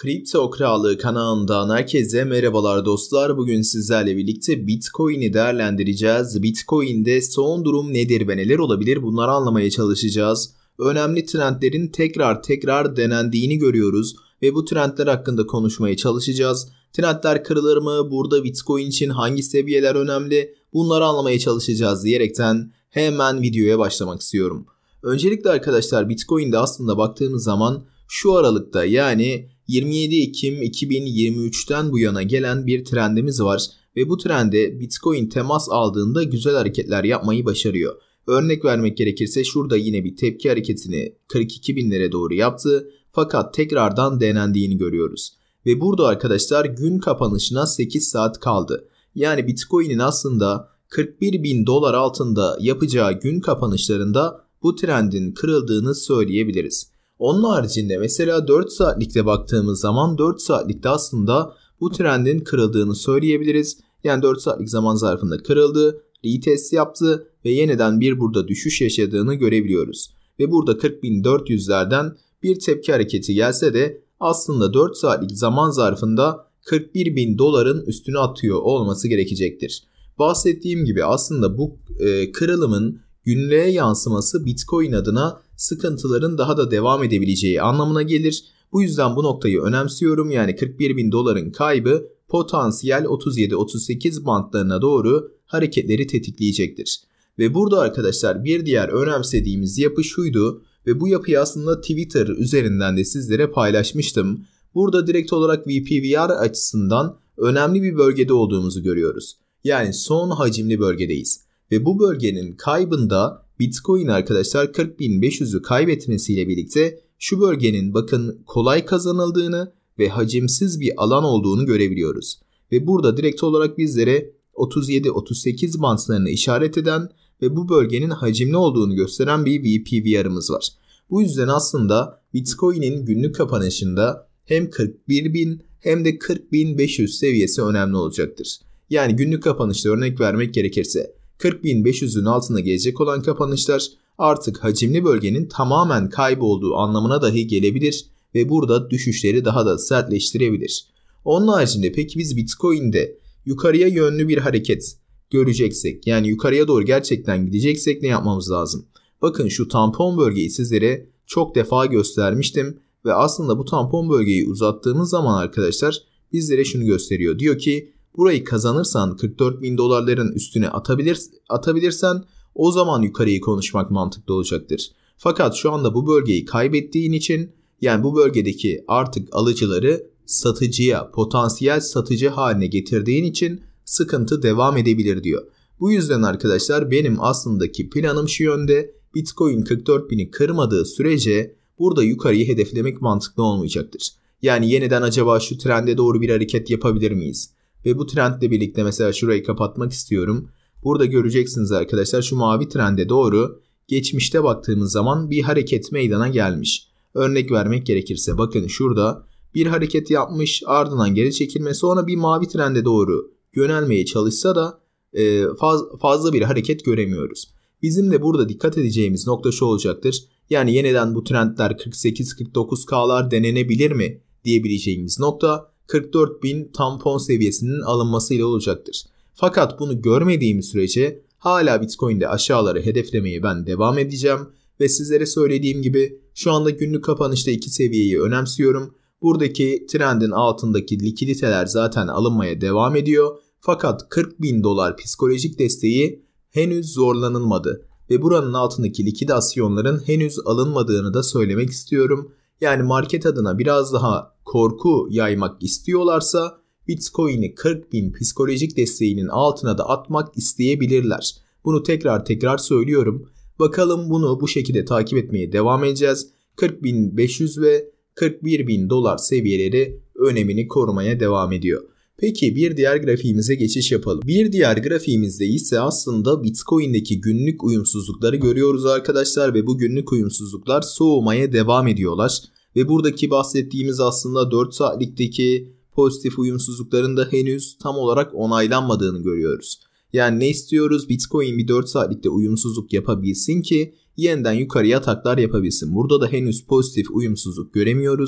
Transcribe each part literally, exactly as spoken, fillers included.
Kripto Krallığı kanalından herkese merhabalar dostlar. Bugün sizlerle birlikte Bitcoin'i değerlendireceğiz. Bitcoin'de son durum nedir ve neler olabilir bunları anlamaya çalışacağız. Önemli trendlerin tekrar tekrar denendiğini görüyoruz ve bu trendler hakkında konuşmaya çalışacağız. Trendler kırılır mı? Burada Bitcoin için hangi seviyeler önemli? Bunları anlamaya çalışacağız diyerekten hemen videoya başlamak istiyorum. Öncelikle arkadaşlar Bitcoin'de aslında baktığımız zaman şu aralıkta yani yirmi yedi Ekim iki bin yirmi üçten bu yana gelen bir trendimiz var ve bu trende Bitcoin temas aldığında güzel hareketler yapmayı başarıyor. Örnek vermek gerekirse şurada yine bir tepki hareketini kırk iki binlere doğru yaptı fakat tekrardan denendiğini görüyoruz. Ve burada arkadaşlar gün kapanışına sekiz saat kaldı. Yani Bitcoin'in aslında kırk bir bin dolar altında yapacağı gün kapanışlarında bu trendin kırıldığını söyleyebiliriz. Onun haricinde mesela dört saatlikte baktığımız zaman dört saatlikte aslında bu trendin kırıldığını söyleyebiliriz. Yani dört saatlik zaman zarfında kırıldı, retest yaptı ve yeniden bir burada düşüş yaşadığını görebiliyoruz. Ve burada kırk bin dört yüzlerden bir tepki hareketi gelse de aslında dört saatlik zaman zarfında kırk bir bin doların üstüne atıyor olması gerekecektir. Bahsettiğim gibi aslında bu e, kırılımın günlüğe yansıması Bitcoin adına sıkıntıların daha da devam edebileceği anlamına gelir. Bu yüzden bu noktayı önemsiyorum. Yani kırk bir bin doların kaybı potansiyel otuz yedi otuz sekiz bantlarına doğru hareketleri tetikleyecektir. Ve burada arkadaşlar bir diğer önemsediğimiz yapı şuydu ve bu yapıyı aslında Twitter üzerinden de sizlere paylaşmıştım. Burada direkt olarak V P V R açısından önemli bir bölgede olduğumuzu görüyoruz. Yani son hacimli bölgedeyiz. Ve bu bölgenin kaybında Bitcoin arkadaşlar kırk bin beş yüzü kaybetmesiyle birlikte şu bölgenin bakın kolay kazanıldığını ve hacimsiz bir alan olduğunu görebiliyoruz. Ve burada direkt olarak bizlere otuz yedi otuz sekiz bantlarını işaret eden ve bu bölgenin hacimli olduğunu gösteren bir V P V R'ımız var. Bu yüzden aslında Bitcoin'in günlük kapanışında hem kırk bir bin hem de kırk bin beş yüz seviyesi önemli olacaktır. Yani günlük kapanışta örnek vermek gerekirse kırk bin beş yüzün altına gelecek olan kapanışlar artık hacimli bölgenin tamamen kaybolduğu anlamına dahi gelebilir ve burada düşüşleri daha da sertleştirebilir. Onun haricinde peki biz Bitcoin'de yukarıya yönlü bir hareket göreceksek yani yukarıya doğru gerçekten gideceksek ne yapmamız lazım? Bakın şu tampon bölgeyi sizlere çok defa göstermiştim ve aslında bu tampon bölgeyi uzattığımız zaman arkadaşlar bizlere şunu gösteriyor. Diyor ki burayı kazanırsan kırk dört bin dolarların üstüne atabilir, atabilirsen o zaman yukarıyı konuşmak mantıklı olacaktır. Fakat şu anda bu bölgeyi kaybettiğin için yani bu bölgedeki artık alıcıları satıcıya, potansiyel satıcı haline getirdiğin için sıkıntı devam edebilir diyor. Bu yüzden arkadaşlar benim aslındaki planım şu yönde: Bitcoin kırk dört bini kırmadığı sürece burada yukarıyı hedeflemek mantıklı olmayacaktır. Yani yeniden acaba şu trende doğru bir hareket yapabilir miyiz? Ve bu trendle birlikte mesela şurayı kapatmak istiyorum. Burada göreceksiniz arkadaşlar şu mavi trende doğru geçmişte baktığımız zaman bir hareket meydana gelmiş. Örnek vermek gerekirse bakın şurada bir hareket yapmış, ardından geri çekilme, sonra bir mavi trende doğru yönelmeye çalışsa da e, faz, fazla bir hareket göremiyoruz. Bizim de burada dikkat edeceğimiz nokta şu olacaktır. Yani yeniden bu trendler kırk sekiz kırk dokuz K'lar denenebilir mi diyebileceğimiz nokta kırk dört bin tampon seviyesinin alınmasıyla olacaktır. Fakat bunu görmediğim sürece hala Bitcoin'de aşağıları hedeflemeye ben devam edeceğim ve sizlere söylediğim gibi şu anda günlük kapanışta iki seviyeyi önemsiyorum. Buradaki trendin altındaki likiditeler zaten alınmaya devam ediyor. Fakat kırk bin dolar psikolojik desteği henüz zorlanılmadı ve buranın altındaki likidasyonların henüz alınmadığını da söylemek istiyorum. Yani market adına biraz daha korku yaymak istiyorlarsa Bitcoin'i kırk bin psikolojik desteğinin altına da atmak isteyebilirler. Bunu tekrar tekrar söylüyorum. Bakalım bunu bu şekilde takip etmeye devam edeceğiz. kırk bin beş yüz ve kırk bir bin dolar seviyeleri önemini korumaya devam ediyor. Peki bir diğer grafiğimize geçiş yapalım. Bir diğer grafiğimizde ise aslında Bitcoin'deki günlük uyumsuzlukları görüyoruz arkadaşlar ve bu günlük uyumsuzluklar soğumaya devam ediyorlar. Ve buradaki bahsettiğimiz aslında dört saatlikteki pozitif uyumsuzlukların da henüz tam olarak onaylanmadığını görüyoruz. Yani ne istiyoruz? Bitcoin bir dört saatlikte uyumsuzluk yapabilsin ki yeniden yukarıya ataklar yapabilsin. Burada da henüz pozitif uyumsuzluk göremiyoruz.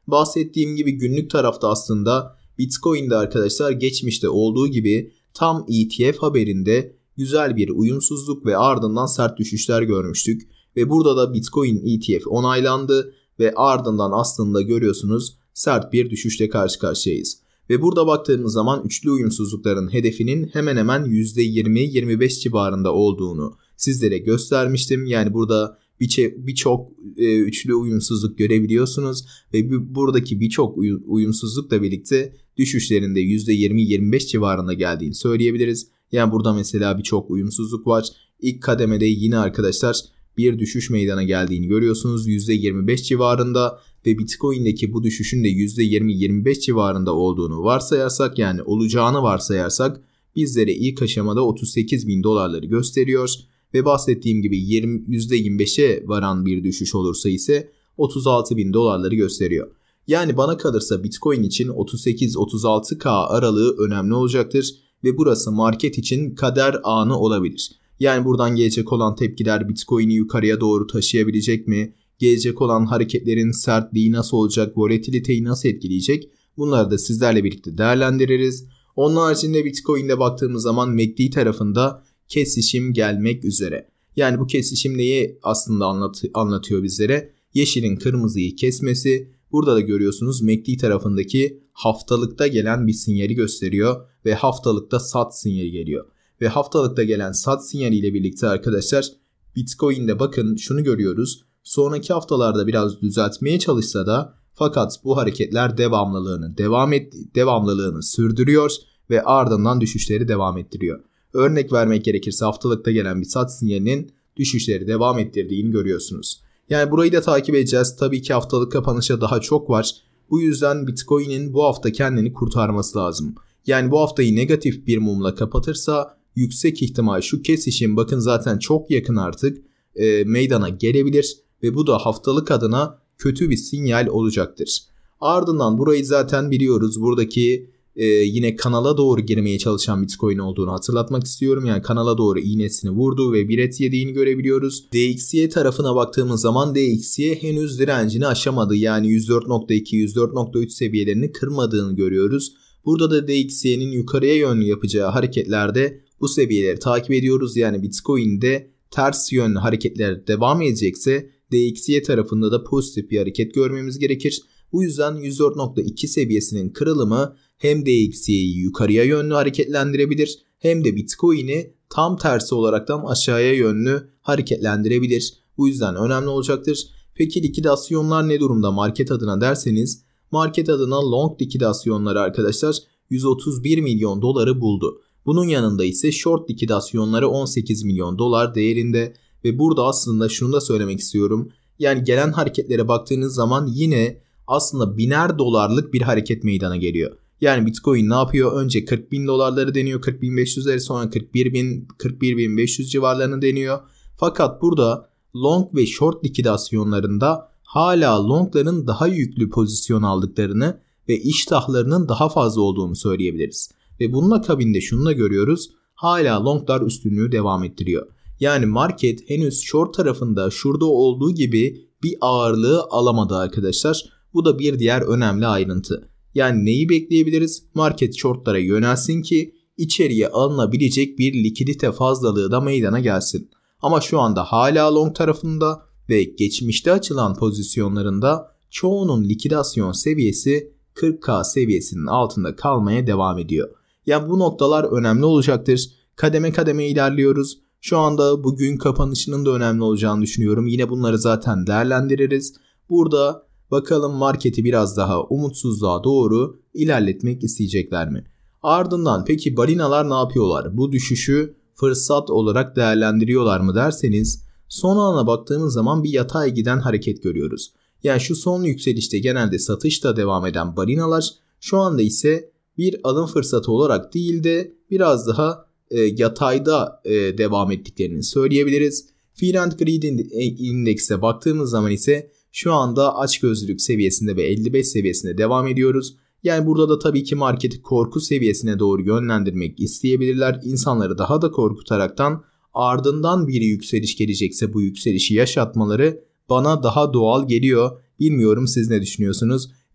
Bahsettiğim gibi günlük tarafta aslında Bitcoin'de arkadaşlar geçmişte olduğu gibi tam E T F haberinde güzel bir uyumsuzluk ve ardından sert düşüşler görmüştük. Ve burada da Bitcoin E T F onaylandı ve ardından aslında görüyorsunuz sert bir düşüşle karşı karşıyayız. Ve burada baktığımız zaman üçlü uyumsuzlukların hedefinin hemen hemen yüzde yirmi yirmi beş civarında olduğunu sizlere göstermiştim. Yani burada birçok e, üçlü uyumsuzluk görebiliyorsunuz ve bu, buradaki birçok uyumsuzlukla birlikte düşüşlerin de yüzde yirmi yirmi beş civarında geldiğini söyleyebiliriz. Yani burada mesela birçok uyumsuzluk var. İlk kademede yine arkadaşlar bir düşüş meydana geldiğini görüyorsunuz yüzde yirmi beş civarında ve Bitcoin'deki bu düşüşün de yüzde yirmi yirmi beş civarında olduğunu varsayarsak, yani olacağını varsayarsak bizlere ilk aşamada otuz sekiz bin dolarları gösteriyor ve bahsettiğim gibi yüzde yirmi beşe varan bir düşüş olursa ise otuz altı bin dolarları gösteriyor. Yani bana kalırsa Bitcoin için otuz sekiz otuz altı K aralığı önemli olacaktır ve burası market için kader anı olabilir. Yani buradan gelecek olan tepkiler Bitcoin'i yukarıya doğru taşıyabilecek mi? Gelecek olan hareketlerin sertliği nasıl olacak? Volatiliteyi nasıl etkileyecek? Bunları da sizlerle birlikte değerlendiririz. Onun haricinde Bitcoin'de baktığımız zaman M A C D tarafında kesişim gelmek üzere. Yani bu kesişim neyi aslında anlat anlatıyor bizlere? Yeşilin kırmızıyı kesmesi. Burada da görüyorsunuz M A C D tarafındaki haftalıkta gelen bir sinyali gösteriyor ve haftalıkta sat sinyali geliyor. Ve haftalıkta gelen sat sinyaliyle birlikte arkadaşlar Bitcoin'de bakın şunu görüyoruz. Sonraki haftalarda biraz düzeltmeye çalışsa da fakat bu hareketler devamlılığını devam et, devamlılığını sürdürüyor ve ardından düşüşleri devam ettiriyor. Örnek vermek gerekirse haftalıkta gelen bir sat sinyalinin düşüşleri devam ettirdiğini görüyorsunuz. Yani burayı da takip edeceğiz. Tabii ki haftalık kapanışa daha çok var. Bu yüzden Bitcoin'in bu hafta kendini kurtarması lazım. Yani bu haftayı negatif bir mumla kapatırsa yüksek ihtimal şu kesişim bakın zaten çok yakın artık e, meydana gelebilir ve bu da haftalık adına kötü bir sinyal olacaktır. Ardından burayı zaten biliyoruz. Buradaki e, yine kanala doğru girmeye çalışan Bitcoin olduğunu hatırlatmak istiyorum. Yani kanala doğru iğnesini vurdu ve bir et yediğini görebiliyoruz. D X Y tarafına baktığımız zaman D X Y henüz direncini aşamadı. Yani yüz dört nokta iki yüz dört nokta üç seviyelerini kırmadığını görüyoruz. Burada da D X Y'nin yukarıya yönlü yapacağı hareketlerde bu seviyeleri takip ediyoruz. Yani Bitcoin'de ters yönlü hareketler devam edecekse D X Y tarafında da pozitif bir hareket görmemiz gerekir. Bu yüzden yüz dört nokta iki seviyesinin kırılımı hem D X Y'yi yukarıya yönlü hareketlendirebilir hem de Bitcoin'i tam tersi olaraktan aşağıya yönlü hareketlendirebilir. Bu yüzden önemli olacaktır. Peki likidasyonlar ne durumda market adına derseniz, market adına long likidasyonları arkadaşlar yüz otuz bir milyon doları buldu. Bunun yanında ise short likidasyonları on sekiz milyon dolar değerinde ve burada aslında şunu da söylemek istiyorum. Yani gelen hareketlere baktığınız zaman yine aslında biner dolarlık bir hareket meydana geliyor. Yani Bitcoin ne yapıyor? Önce kırk bin dolarları deniyor, kırk bin beş yüzleri, sonra kırk bir bin, kırk bir bin beş yüz civarlarını deniyor. Fakat burada long ve short likidasyonlarında hala longların daha yüklü pozisyon aldıklarını ve iştahlarının daha fazla olduğunu söyleyebiliriz. Ve bunun akabinde şunu da görüyoruz. Hala longlar üstünlüğü devam ettiriyor. Yani market henüz short tarafında şurada olduğu gibi bir ağırlığı alamadı arkadaşlar. Bu da bir diğer önemli ayrıntı. Yani neyi bekleyebiliriz? Market shortlara yönelsin ki içeriye alınabilecek bir likidite fazlalığı da meydana gelsin. Ama şu anda hala long tarafında ve geçmişte açılan pozisyonlarında çoğunun likidasyon seviyesi kırk K seviyesinin altında kalmaya devam ediyor. Yani bu noktalar önemli olacaktır. Kademe kademe ilerliyoruz. Şu anda bugün kapanışının da önemli olacağını düşünüyorum. Yine bunları zaten değerlendiririz. Burada bakalım marketi biraz daha umutsuzluğa doğru ilerletmek isteyecekler mi? Ardından peki balinalar ne yapıyorlar? Bu düşüşü fırsat olarak değerlendiriyorlar mı derseniz, son ana baktığımız zaman bir yatay giden hareket görüyoruz. Yani şu son yükselişte genelde satışta devam eden balinalar şu anda ise bir alım fırsatı olarak değil de biraz daha e, yatayda e, devam ettiklerini söyleyebiliriz. Fear and Greed indekse baktığımız zaman ise şu anda açgözlülük seviyesinde ve elli beş seviyesinde devam ediyoruz. Yani burada da tabii ki marketi korku seviyesine doğru yönlendirmek isteyebilirler. İnsanları daha da korkutaraktan ardından bir yükseliş gelecekse bu yükselişi yaşatmaları bana daha doğal geliyor. Bilmiyorum siz ne düşünüyorsunuz?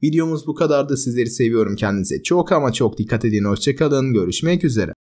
Videomuz bu kadardı. Sizleri seviyorum. Kendinize çok ama çok dikkat edin. Hoşça kalın. Görüşmek üzere.